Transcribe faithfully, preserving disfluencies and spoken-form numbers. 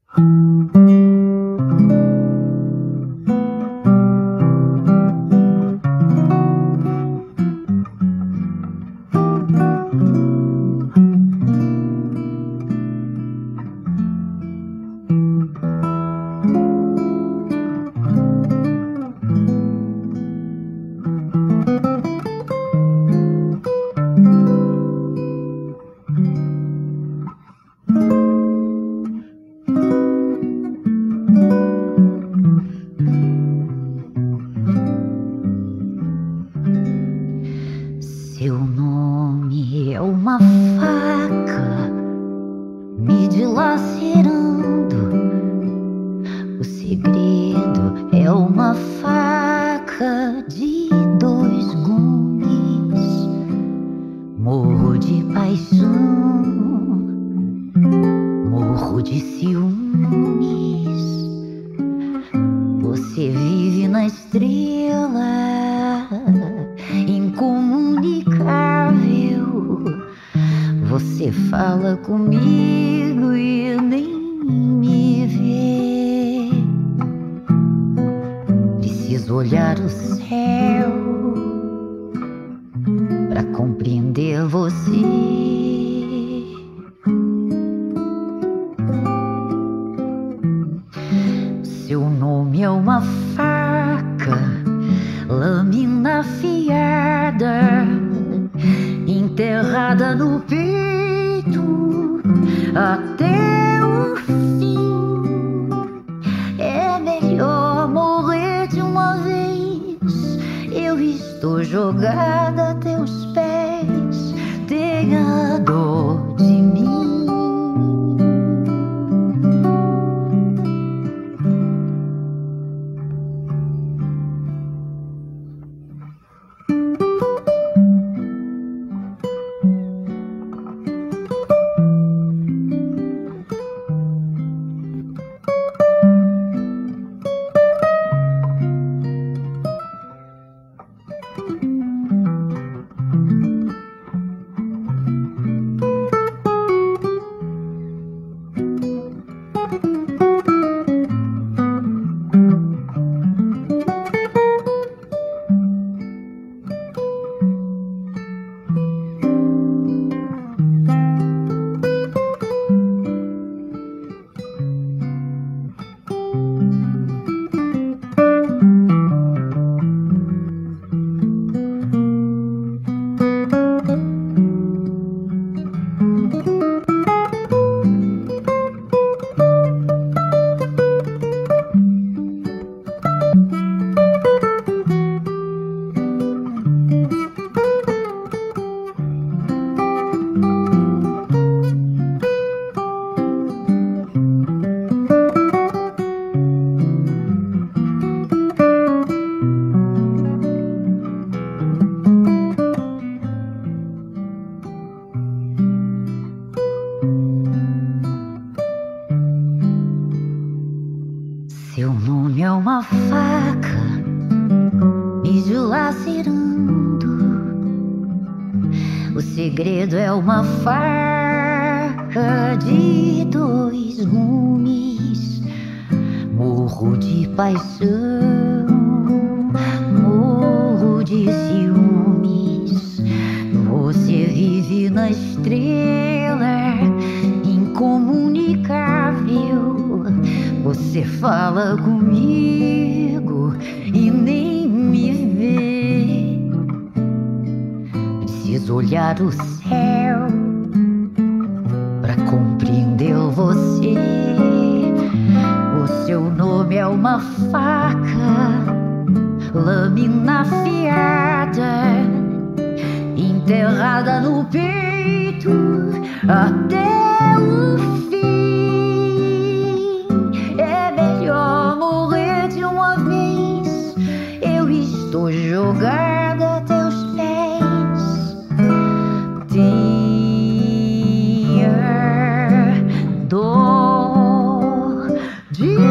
Seu nome é uma faca me dilacerando. O segredo é uma faca de dois gumes. Morro de paixão, morro de ciúmes. Você vive na estrela, incomunicável. Você fala comigo e nem me vê. Preciso olhar o céu pra compreender você. Seu nome é uma faca, lâmina afiada, enterrada no peito até o fim. É melhor morrer de uma vez. Eu estou jogada a teus pés. Tenha dó de mim. Seu nome é uma faca me dilacerando. O segredo é uma faca de dois gumes. Morro de paixão, morro de ciúmes. Você vive na estrela, incomunicável. Você fala comigo e nem me vê. Preciso olhar o céu pra compreender você. O seu nome é uma faca, lâmina afiada, enterrada no peito até o fim. É melhor morrer de uma vez. Eu estou jogada a teus pés. Tenha dó de